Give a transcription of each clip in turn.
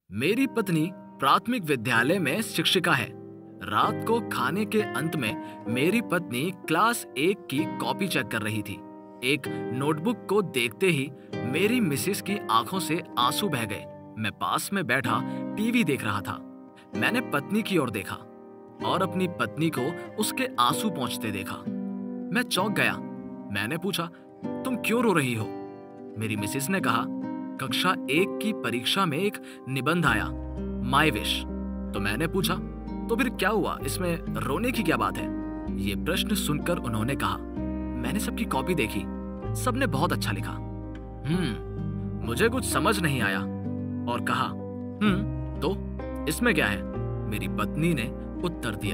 मेरी पत्नी प्राथमिक विद्यालय में शिक्षिका है। रात को खाने के अंत में मेरी पत्नी क्लास 1 की कॉपी चेक कर रही थी। एक नोटबुक को देखते ही मेरी मिसेस की आंखों से आंसू बह गए। मैं पास में बैठा टीवी देख रहा था। मैंने पत्नी की ओर देखा और अपनी पत्नी को उसके आंसू पहुंचते देखा। मैं चौंक गया। मैंने पूछा, तुम क्यों रो रही हो? मेरी मिसेस ने कहा, कक्षा 1 की परीक्षा में एक निबंध आया, माय विश। तो मैंने पूछा, तो फिर क्या हुआ, इसमें रोने की क्या बात है? ये प्रश्न सुनकर उन्होंने कहा, मैंने सबकी कॉपी देखी, सबने बहुत अच्छा लिखा। मुझे कुछ समझ नहीं आया और कहा, तो इसमें क्या है? मेरी पत्नी ने उत्तर दिया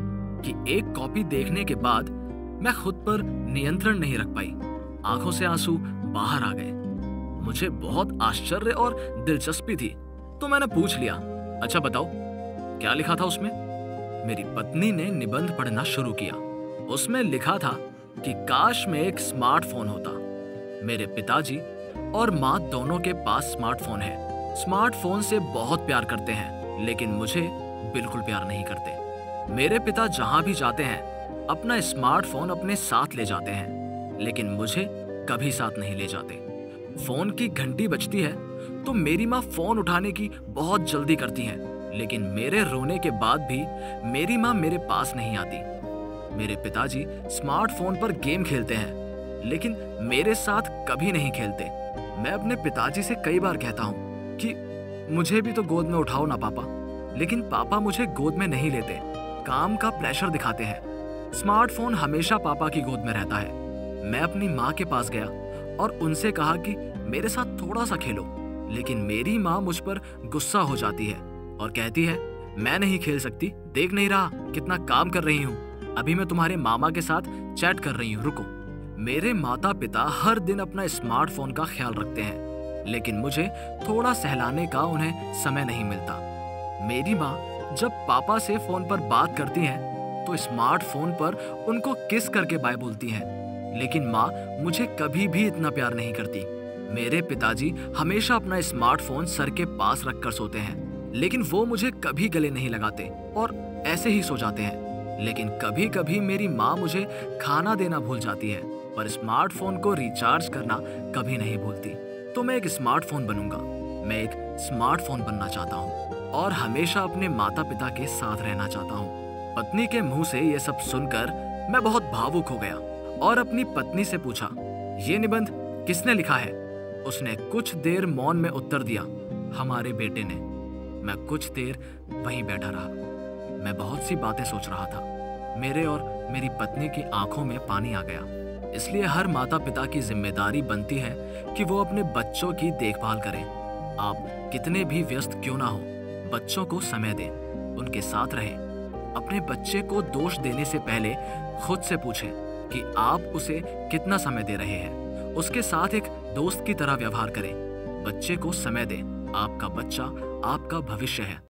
कि एक कॉपी देखने के बाद मैं खुद पर नियंत्रण नहीं रख पाई। आंखों से आंसू बाहर आ गए। मुझे बहुत आश्चर्य और दिलचस्पी थी, तो मैंने पूछ लिया, अच्छा बताओ, क्या लिखा था उसमें? मेरी पत्नी ने निबंध पढ़ना शुरू किया। उसमें लिखा था कि काश में एक स्मार्टफोन होता। मेरे पिताजी और माँ दोनों के पास स्मार्टफोन है। स्मार्टफोन से बहुत प्यार करते हैं, लेकिन मुझे बिल्कुल प्यार नहीं करते। मेरे पिता जहां भी जाते हैं अपना स्मार्टफोन अपने साथ ले जाते हैं, लेकिन मुझे कभी साथ नहीं ले जाते। फोन की घंटी बजती है तो मेरी माँ फोन उठाने की बहुत जल्दी करती है, लेकिन मेरे रोने के बाद भी मेरी माँ मेरे पास नहीं आती। मेरे पिताजी स्मार्टफोन पर गेम खेलते हैं, लेकिन मेरे साथ कभी नहीं खेलते। मैं अपने पिताजी से कई बार कहता हूँ कि मुझे भी तो गोद में उठाओ ना पापा, लेकिन पापा मुझे गोद में नहीं लेते, काम का प्रेशर दिखाते हैं। स्मार्टफोन हमेशा पापा की गोद में रहता है। मैं अपनी माँ के पास गया और उनसे कहा कि मेरे साथ थोड़ा सा खेलो, लेकिन मेरी माँ मुझ पर गुस्सा हो जाती है और कहती है, मैं नहीं खेल सकती, देख नहीं रहा कितना काम कर रही हूँ, अभी मैं तुम्हारे मामा के साथ चैट कर रही हूँ, रुको। मेरे माता पिता हर दिन अपना स्मार्टफोन का ख्याल रखते हैं, लेकिन मुझे थोड़ा सहलाने का उन्हें समय नहीं मिलता। मेरी माँ जब पापा से फोन पर बात करती हैं तो स्मार्टफोन पर उनको किस करके बाय बोलती हैं, लेकिन माँ मुझे कभी भी इतना प्यार नहीं करती। मेरे पिताजी हमेशा अपना स्मार्टफोन सर के पास रखकर सोते हैं, लेकिन वो मुझे कभी गले नहीं लगाते और ऐसे ही सो जाते हैं। लेकिन कभी कभी मेरी माँ मुझे खाना देना भूल जाती है, पर स्मार्टफोन को रिचार्ज करना कभी नहीं भूलती। तो मैं एक स्मार्टफोन बनूंगा। मैं एक स्मार्टफोन बनना चाहता हूँ और हमेशा अपने माता पिता के साथ रहना चाहता हूँ। पत्नी के मुंह से ये सब सुनकर मैं बहुत भावुक हो गया और अपनी पत्नी से पूछा, ये निबंध किसने लिखा है? उसने कुछ देर मौन में उत्तर दिया, हमारे बेटे ने। मैं कुछ देर वहीं बैठा रहा। मैं बहुत सी बातें सोच रहा था। मेरे और मेरी पत्नी की आंखों में पानी आ गया। इसलिए हर माता पिता की जिम्मेदारी बनती है कि वो अपने बच्चों की देखभाल करें। आप कितने भी व्यस्त क्यों ना हो, बच्चों को समय दें, उनके साथ रहें। अपने बच्चे को दोष देने से पहले खुद से पूछें कि आप उसे कितना समय दे रहे हैं। उसके साथ एक दोस्त की तरह व्यवहार करें। बच्चे को समय दें। आपका बच्चा आपका भविष्य है।